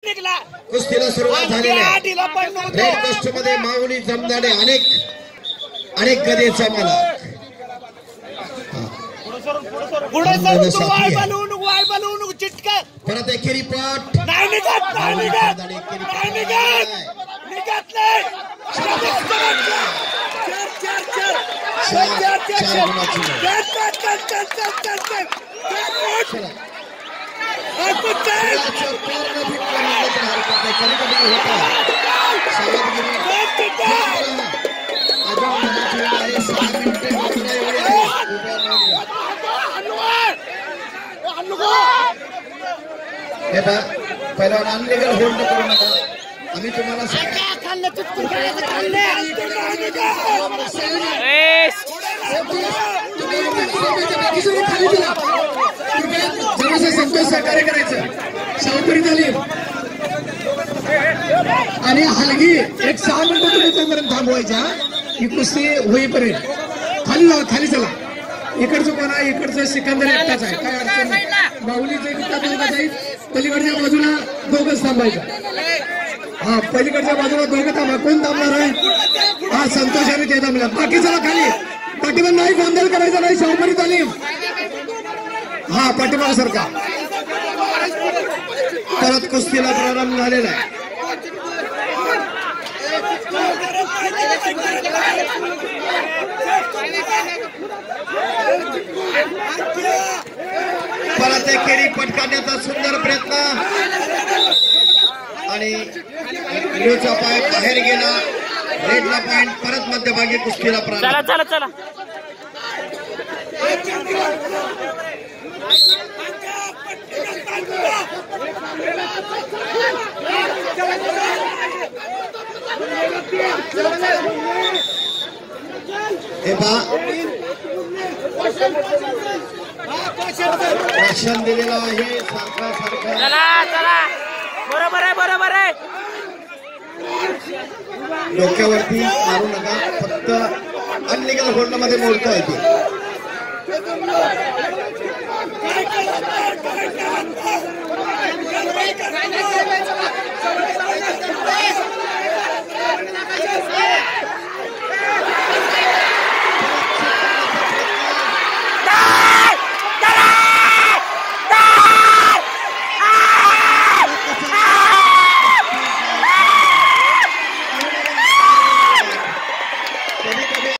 कुस्तीला सुरुवात झालेली आहे. रेड पोस्ट मध्ये माऊली जमदाडे अनेक गदेचा मालक. परत एकेरी पट पहिलवान अनलिगल होल्ड करू नका. आम्ही तुम्हाला संतोष सहकार्य करायचं. शाहपुरी तालीम आणि हलगी एक 6 मिनिटं तुम्ही तोपर्यंत थांबवायच्या ही कुस्ती होईपर्यंत. खाली चला. इकडचं कोण आहे? इकडचं सिकंदर एकटाच आहे, काय अडचण नाही. माऊलीचं इकडचा दोघं जाईल. पलीकडच्या बाजूला दोघंच थांबायचं. हा, पलीकडच्या बाजूला दोघं थांबा. कोण थांबणार आहे? हा, संतोष आणि ते थांबला. बाकी चला खाली. पाठीमाग नाही गोंधळ करायचा नाही. शाहपुरी तालीम. हा, पाठीमाग सारखा. परत कुस्तीला प्रारंभ झालेला आहे. परत एकेरी पटकावण्याचा सुंदर प्रयत्न आणि ब्ल्यूचा पाय बाहेर गेला. रेडला पॉइंट. परत मध्यभागी कुस्तीला प्रारंभ. चला हे पहा, भाषण दिलेलं आहे सारखा. चला बरोबर आहे. डोक्यावरती मारू नका. फक्त अनलिगल होल्ड मध्ये मोडता येते.